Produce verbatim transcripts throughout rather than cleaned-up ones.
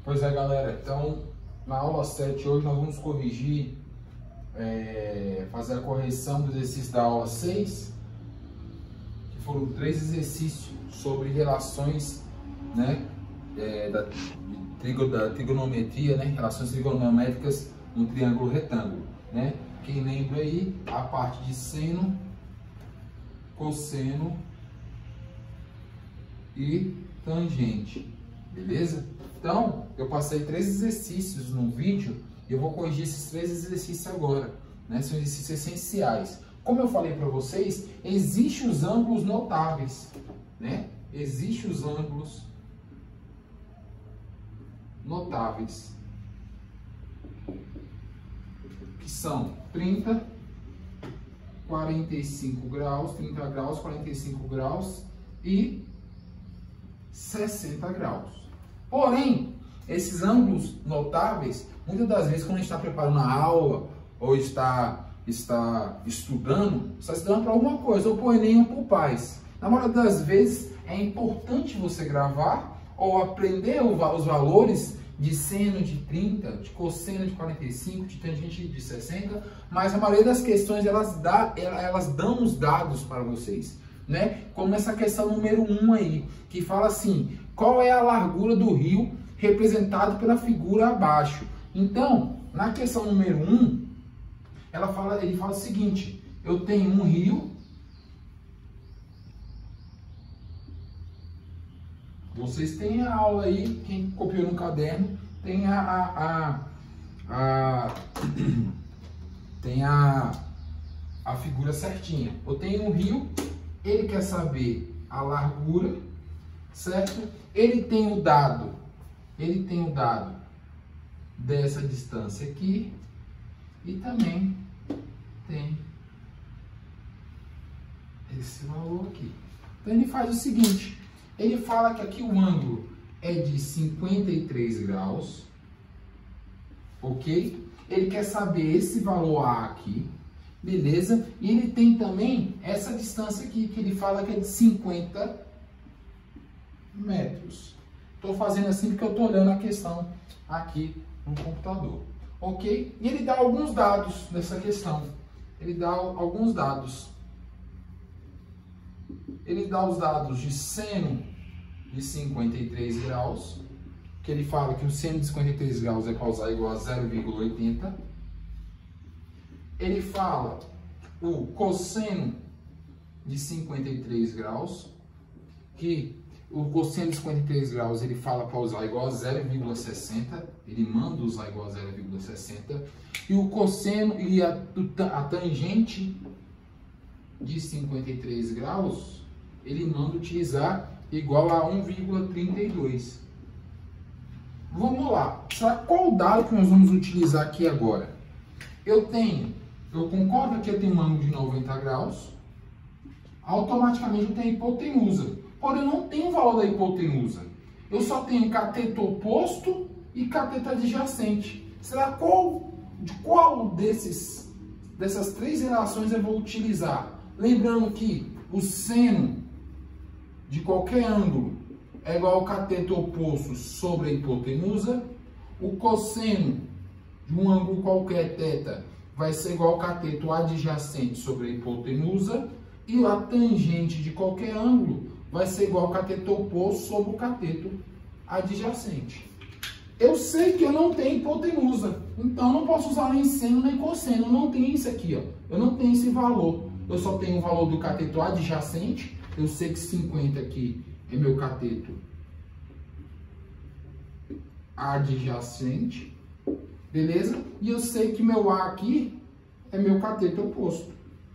Pois é, galera, então na aula sete hoje nós vamos corrigir, é, fazer a correção do exercício da aula seis, que foram três exercícios sobre relações, né, é, da, trigo, da trigonometria, né, relações trigonométricas no triângulo retângulo, né? Quem lembra aí a parte de seno, cosseno e tangente, beleza? Então, eu passei três exercícios no vídeo e eu vou corrigir esses três exercícios agora, né? São exercícios essenciais. Como eu falei para vocês, existem os ângulos notáveis, né? Existem os ângulos notáveis, que são trinta, quarenta e cinco graus, trinta graus, quarenta e cinco graus e sessenta graus. Porém, esses ângulos notáveis, muitas das vezes quando a gente está preparando a aula ou está, está estudando, está estudando para alguma coisa, ou para o Enem ou para o Paz. Na maioria das vezes é importante você gravar ou aprender os valores de seno de trinta, de cosseno de quarenta e cinco, de tangente de sessenta, mas a maioria das questões elas, dá, elas dão os dados para vocês, né? Como essa questão número um aí, que fala assim, qual é a largura do rio representado pela figura abaixo? Então, na questão número um, ela fala, ele fala o seguinte, eu tenho um rio, vocês têm a aula aí, quem copiou no caderno, tem a, a, a, a tem a, a figura certinha. Eu tenho um rio, ele quer saber a largura, certo? Ele tem o dado, ele tem o dado dessa distância aqui e também tem esse valor aqui. Então ele faz o seguinte, ele fala que aqui o ângulo é de cinquenta e três graus, ok? Ele quer saber esse valor A aqui, beleza? E ele tem também essa distância aqui, que ele fala que é de cinquenta metros. Estou fazendo assim porque eu estou olhando a questão aqui no computador, ok? E ele dá alguns dados dessa questão. Ele dá alguns dados. Ele dá os dados de seno de cinquenta e três graus, que ele fala que o seno de cinquenta e três graus é causar igual a zero vírgula oitenta. Ele fala o cosseno de cinquenta e três graus, que o cosseno de cinquenta e três graus ele fala para usar igual a zero vírgula sessenta, ele manda usar igual a zero vírgula sessenta, e o cosseno e a, a tangente de cinquenta e três graus, ele manda utilizar igual a um vírgula trinta e dois. Vamos lá. Qual o dado que nós vamos utilizar aqui agora? Eu tenho, eu concordo que eu tenho um ângulo de noventa graus, automaticamente eu tenho a hipotenusa. Porém, eu não tenho o valor da hipotenusa. Eu só tenho cateto oposto e cateto adjacente. Será qual, de qual desses, dessas três relações eu vou utilizar? Lembrando que o seno de qualquer ângulo é igual ao cateto oposto sobre a hipotenusa. O cosseno de um ângulo qualquer, θ, vai ser igual ao cateto adjacente sobre a hipotenusa. E a tangente de qualquer ângulo vai ser igual ao cateto oposto sobre o cateto adjacente. Eu sei que eu não tenho hipotenusa, então não posso usar nem seno nem cosseno. Eu não tenho isso aqui, ó. Eu não tenho esse valor. Eu só tenho o valor do cateto adjacente. Eu sei que cinquenta aqui é meu cateto adjacente, beleza? E eu sei que meu A aqui é meu cateto oposto.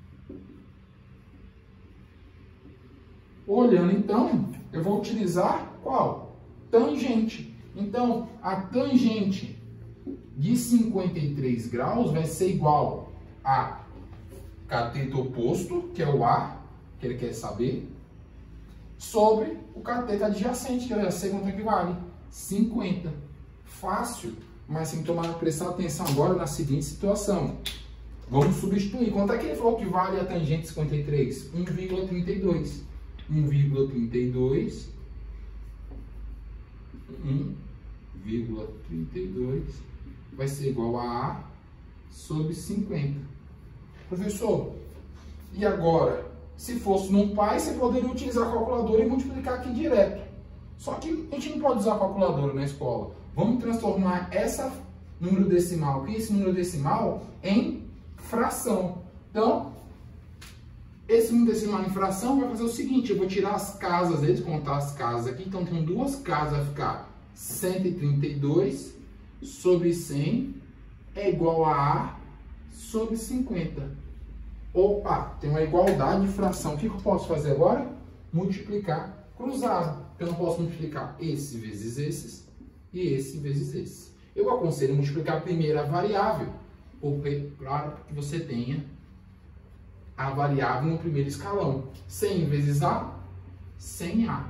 Olhando então, eu vou utilizar qual? Tangente. Então, a tangente de cinquenta e três graus vai ser igual a cateto oposto, que é o A, que ele quer saber, sobre o cateto adjacente, que eu já sei quanto é que vale, cinquenta. Fácil, mas tem que tomar, prestar atenção agora na seguinte situação. Vamos substituir. Quanto é que ele falou que vale a tangente de cinquenta e três? um vírgula trinta e dois. um vírgula trinta e dois. um vírgula trinta e dois vai ser igual a A sobre cinquenta. Professor, e agora? Se fosse num pai, você poderia utilizar a calculadora e multiplicar aqui direto. Só que a gente não pode usar a calculadora na escola. Vamos transformar essa número decimal aqui, esse número decimal, em fração. Então, esse número decimal em fração vai fazer o seguinte, eu vou tirar as casas deles, contar as casas aqui. Então, tem duas casas, vai ficar cento e trinta e dois sobre cem é igual a A sobre cinquenta. Opa, tem uma igualdade de fração. O que eu posso fazer agora? Multiplicar cruzado. Eu não posso multiplicar esse vezes esses e esse vezes esse. Eu aconselho multiplicar a primeira variável, para que você tenha a variável no primeiro escalão. cem vezes A, cem A.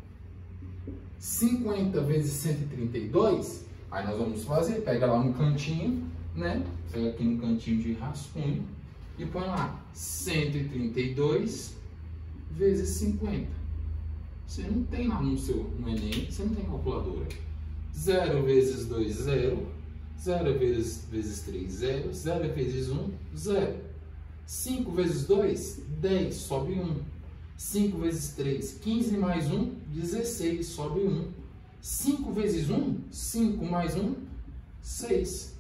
cinquenta vezes cento e trinta e dois, aí nós vamos fazer, pega lá no cantinho, né? Pega aqui no cantinho de rascunho e põe lá cento e trinta e dois vezes cinquenta. Você não tem lá no seu no Enem, você não tem calculadora. zero vezes dois, zero. zero vezes, vezes três, zero. zero vezes um, zero. cinco vezes dois, dez, sobe um. cinco vezes três, quinze mais um, dezesseis, sobe um. cinco vezes um, cinco mais um, seis.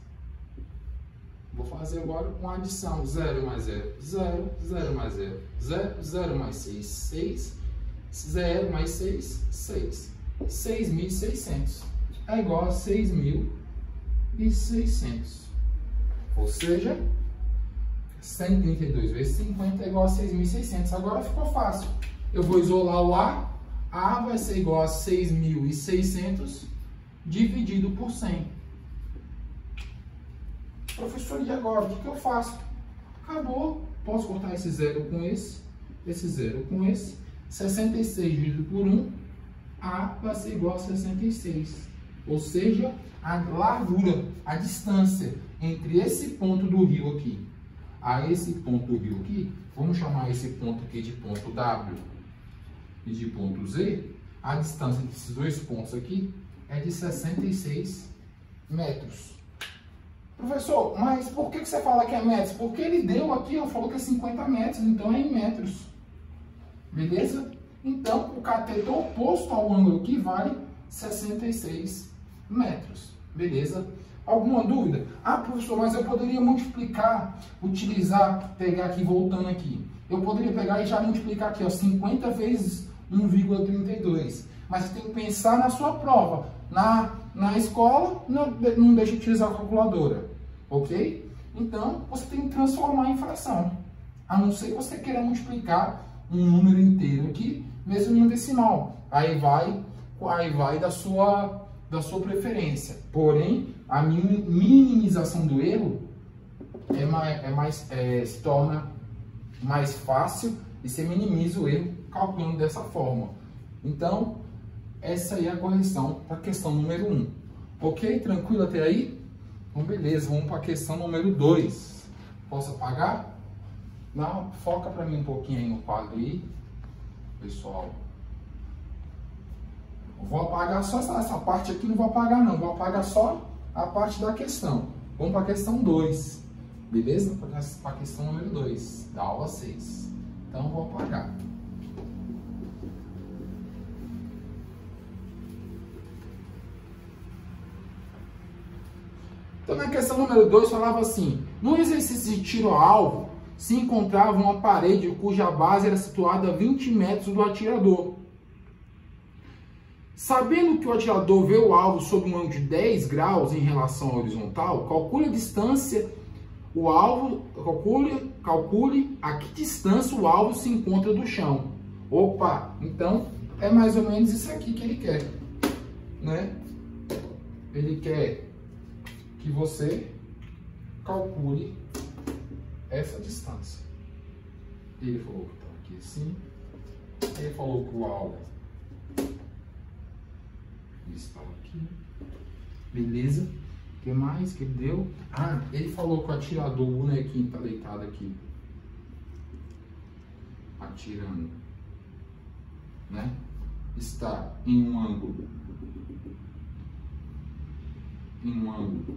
Vou fazer agora uma adição. zero mais zero, zero. zero mais zero, zero. zero mais seis, seis. zero mais seis, seis. seis mil e seiscentos é igual a seis mil e seiscentos. Ou seja, cento e trinta e dois vezes cinquenta é igual a seis mil e seiscentos. Agora ficou fácil. Eu vou isolar o A. A vai ser igual a seis mil e seiscentos dividido por cem. Professor, e agora? O que, que eu faço? Acabou. Posso cortar esse zero com esse, esse zero com esse. sessenta e seis dividido por um, A vai ser igual a sessenta e seis. Ou seja, a largura, a distância entre esse ponto do rio aqui a esse ponto do rio aqui, vamos chamar esse ponto aqui de ponto W e de ponto Z, a distância entre esses dois pontos aqui é de sessenta e seis metros. Professor, mas por que você fala que é metros? Porque ele deu aqui, ó, falou que é cinquenta metros, então é em metros. Beleza? Então, o cateto oposto ao ângulo aqui vale sessenta e seis metros. Beleza? Alguma dúvida? Ah, professor, mas eu poderia multiplicar, utilizar, pegar aqui, voltando aqui. Eu poderia pegar e já multiplicar aqui, ó, cinquenta vezes um vírgula trinta e dois. Mas você tem que pensar na sua prova. Na, na escola, não, não deixe de utilizar a calculadora. Ok? Então, você tem que transformar em fração. A não ser que você queira multiplicar um número inteiro aqui, mesmo no decimal. Aí vai, aí vai da sua, da sua preferência. Porém, a minimização do erro é mais, é mais, é, se torna mais fácil e você minimiza o erro calculando dessa forma. Então, essa aí é a correção para a questão número um. Ok? Tranquilo até aí? Então, beleza. Vamos para a questão número dois. Posso apagar? Não, foca para mim um pouquinho aí no quadro aí, pessoal. Eu vou apagar só essa, essa parte aqui, não vou apagar não, vou apagar só a parte da questão. Vamos para a questão dois, beleza? Para a questão número dois, da aula seis. Então, vou apagar. Então, na questão número dois, falava assim: no exercício de tiro ao alvo, se encontrava uma parede cuja base era situada a vinte metros do atirador. Sabendo que o atirador vê o alvo sob um ângulo de dez graus em relação à horizontal, calcule a distância, o alvo, calcule, calcule a que distância o alvo se encontra do chão. Opa, então é mais ou menos isso aqui que ele quer, né? Ele quer que você calcule essa distância. Ele falou que está aqui assim. Ele falou que o alvo está aqui. Beleza? O que mais que ele deu? Ah, ele falou que o atirador, o bonequinho está deitado aqui, atirando, né? Está em um ângulo em um ângulo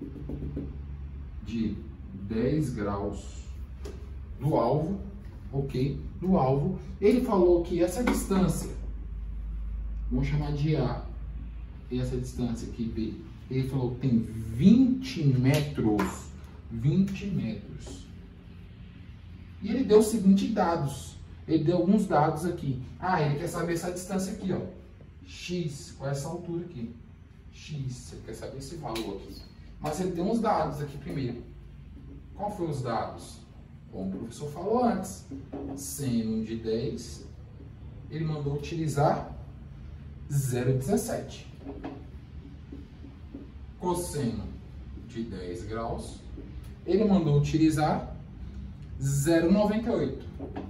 de dez graus do alvo, ok? Do alvo, ele falou que essa distância, vamos chamar de A, e essa distância aqui, B, ele falou que tem vinte metros, vinte metros. E ele deu os seguintes dados, ele deu alguns dados aqui. Ah, ele quer saber essa distância aqui, ó, X, qual é essa altura aqui? X, ele quer saber esse valor aqui. Mas ele deu uns dados aqui primeiro. Qual foram os dados? Como o professor falou antes, seno de dez, ele mandou utilizar zero vírgula dezessete. Cosseno de dez graus, ele mandou utilizar zero vírgula noventa e oito.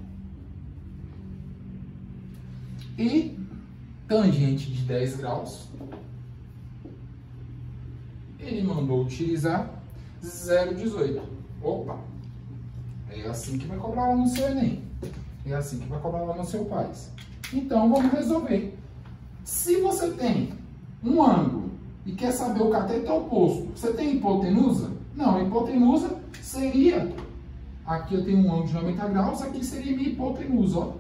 E tangente de dez graus, ele mandou utilizar zero vírgula dezoito. Opa! É assim que vai cobrar lá no seu Enem. É assim que vai cobrar lá no seu Paz. Então, vamos resolver. Se você tem um ângulo e quer saber o cateto oposto, você tem hipotenusa? Não, a hipotenusa seria... Aqui eu tenho um ângulo de noventa graus, aqui seria minha hipotenusa, ó.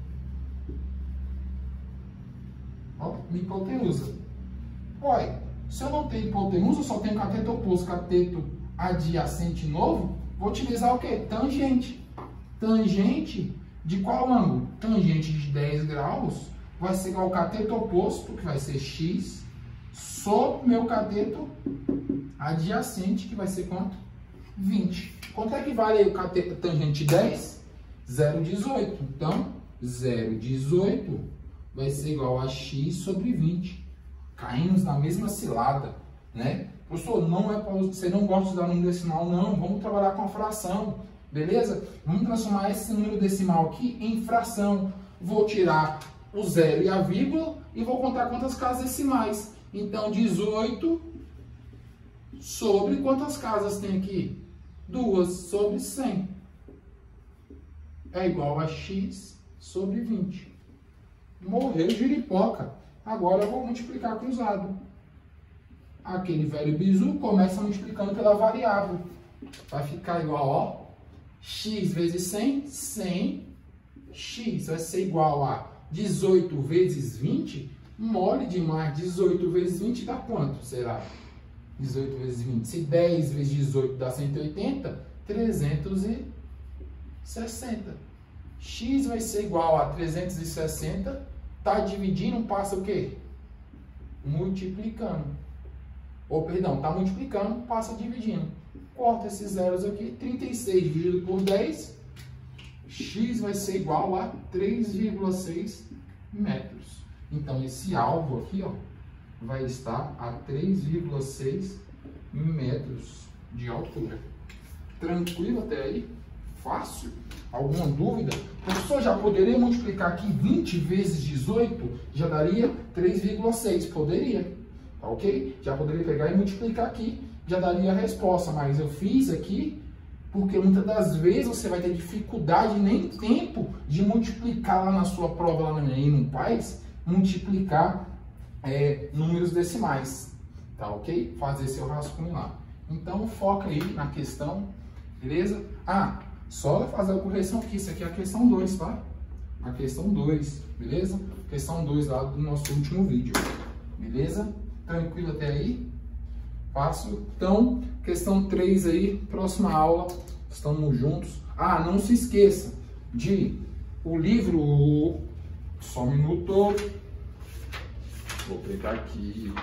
Ó, minha hipotenusa. Olha, se eu não tenho hipotenusa, eu só tenho cateto oposto, cateto adjacente novo, vou utilizar o quê? Tangente. Tangente de qual ângulo? Tangente de dez graus vai ser igual ao cateto oposto, que vai ser x, sobre meu cateto adjacente, que vai ser quanto? vinte. Quanto é que vale aí o cateto tangente de dez? zero vírgula dezoito. Então, zero vírgula dezoito vai ser igual a x sobre vinte. Caímos na mesma cilada, né? Professor, não é para você não gosta de usar número decimal, não. Vamos trabalhar com a fração, beleza? Vamos transformar esse número decimal aqui em fração. Vou tirar o zero e a vírgula e vou contar quantas casas decimais. Então, dezoito sobre quantas casas tem aqui? duas sobre cem. É igual a x sobre vinte. Morreu giripoca. Agora eu vou multiplicar cruzado. Aquele velho bizu começa multiplicando pela variável. Vai ficar igual, ó, x vezes cem, cem. X vai ser igual a dezoito vezes vinte. Mole demais, dezoito vezes vinte dá quanto? Será? dezoito vezes vinte. Se dez vezes dezoito dá cento e oitenta, trezentos e sessenta. X vai ser igual a trezentos e sessenta. Tá dividindo, passa o quê? Multiplicando. Ou, perdão, tá multiplicando, passa dividindo. Corta esses zeros aqui. trinta e seis dividido por dez. X vai ser igual a três vírgula seis metros. Então, esse alvo aqui, ó, vai estar a três vírgula seis metros de altura. Tranquilo até aí? Fácil? Alguma dúvida? O professor já poderia multiplicar aqui vinte vezes dezoito? Já daria três vírgula seis. Poderia. Tá ok? Já poderia pegar e multiplicar aqui. Já daria a resposta. Mas eu fiz aqui porque muitas das vezes você vai ter dificuldade, nem tempo de multiplicar lá na sua prova, lá no Enem, no Paz, multiplicar É, números decimais, tá ok? Fazer seu rascunho lá. Então, foca aí na questão, beleza? Ah, só fazer a correção aqui, isso aqui é a questão dois, tá? A questão dois, beleza? Questão dois lá do nosso último vídeo, beleza? Tranquilo até aí? Fácil? Então, questão três aí, próxima aula, estamos juntos. Ah, não se esqueça de o livro, só um minuto. Vou pegar aqui.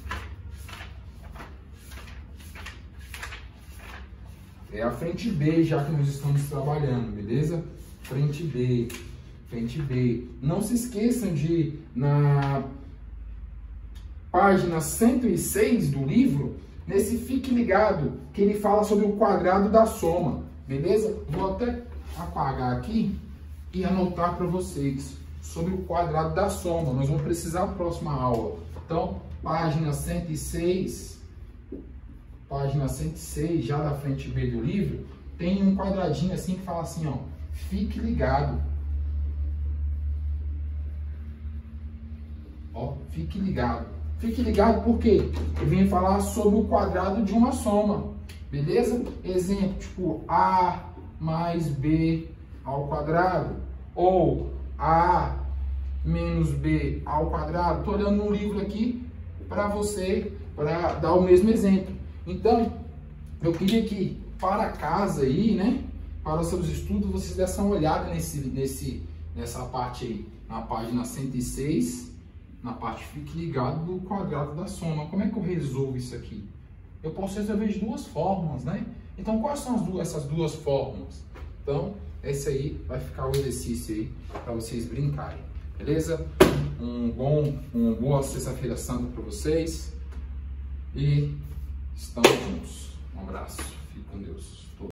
É a frente B já que nós estamos trabalhando, beleza? Frente B, frente B. Não se esqueçam de, na página cento e seis do livro, nesse Fique Ligado, que ele fala sobre o quadrado da soma, beleza? Vou até apagar aqui e anotar para vocês sobre o quadrado da soma. Nós vamos precisar na próxima aula. Então, página cento e seis, página cento e seis, já da frente B do livro, tem um quadradinho assim que fala assim, ó, fique ligado. Ó, fique ligado. Fique ligado porque eu vim falar sobre o quadrado de uma soma, beleza? Exemplo, tipo A mais B ao quadrado, ou A menos B ao quadrado. Estou olhando no livro aqui para você, para dar o mesmo exemplo. Então, eu queria que para casa aí, né, para os seus estudos, vocês dessem uma olhada nesse, nesse, nessa parte aí, na página cento e seis, na parte fique ligado do quadrado da soma. Como é que eu resolvo isso aqui? Eu posso resolver de duas formas, né? Então, quais são as duas, essas duas fórmulas? Então, esse aí vai ficar o exercício aí para vocês brincarem, beleza? Um bom, uma boa sexta-feira santa para vocês e estamos juntos. Um abraço, fique com Deus.